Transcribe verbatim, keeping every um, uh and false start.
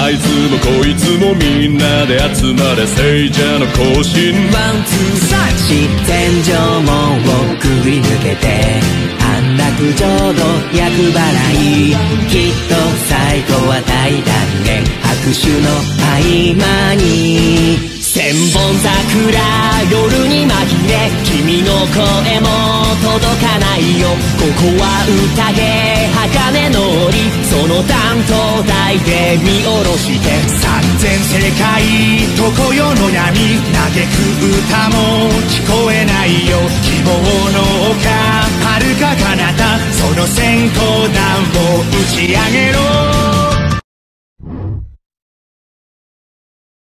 あいつもこいつもみんなで集まれ聖者の行進ワンツーサーチ天井門をくぐり抜けて安楽浄土厄払いきっと最後は大団円拍手の合間に千本桜夜に紛れ君の声も届かないよここは宴鋼の檻その担当台で見下ろして三千世界常世の闇嘆く歌も聞こえないよ希望の丘遥か彼方その閃光弾を打ち上げろ